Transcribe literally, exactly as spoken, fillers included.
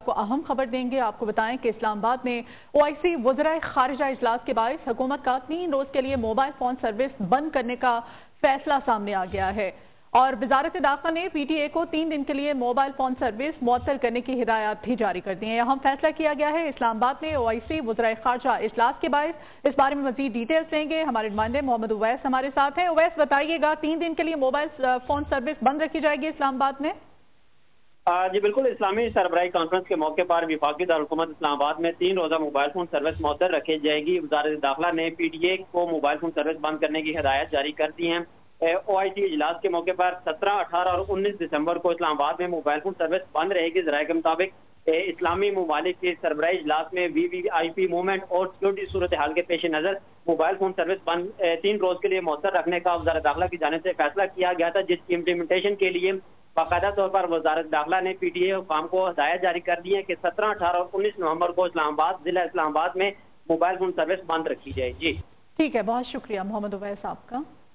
آپ کو اہم خبر دیں گے. آپ کو بتائیں کہ اسلام آباد میں او آئی سی وزرائے خارجہ اجلاس کے باعث حکومت کا تین روز کے لیے موبائل فون سروس بند کرنے کا فیصلہ سامنے آ گیا ہے اور وزارت داخلہ نے پی ٹی اے کو تین دن کے لیے موبائل فون سروس معطل کرنے کی ہدایات بھی جاری کر دی ہیں. اہم فیصلہ کیا گیا ہے اسلام آباد میں او آئی سی وزرائے خارجہ اجلاس کے باعث. اس بارے میں مزید ڈیٹیلز لیں گے. ہمارے نمائندے محمد اویس ہمارے ساتھ ہیں. اویس بتائیے گا تین دن کے لیے موبائل فون سروس بند رکھی جائے گی اسلام آباد میں؟ جی بالکل. اسلامی سربراہی کانفرنس کے موقع پر وفاقی دارالحکومت اسلام آباد میں تین روزہ موبائل فون سروس معطل رکھی جائے گی. وزارت داخلہ نے پی ٹی اے کو موبائل فون سروس بند کرنے کی ہدایت جاری کر دی ہیں. او آئی سی اجلاس کے موقع پر سترہ اٹھارہ اور انیس دسمبر کو اسلام آباد میں موبائل فون سروس بند رہے گی. ذرائع کے مطابق اسلامی ممالک کے سربراہی اجلاس میں وی وی آئی پی موومنٹ اور سیکورٹی صورتحال کے پیش نظر موبائل فون سروس بند تین روز کے لیے معطل رکھنے کا وزارت داخلہ کی جانب سے فیصلہ کیا گیا تھا، جس کی امپلیمنٹیشن کے لیے باقاعدہ طور پر وزارت داخلہ نے پی ٹی اے حکام کو ہدایت جاری کر دی ہے کہ سترہ اٹھارہ اور انیس نومبر کو اسلام آباد ضلع اسلام آباد میں موبائل فون سروس بند رکھی جائے. جی ٹھیک ہے، بہت شکریہ محمد اویس آپ کا.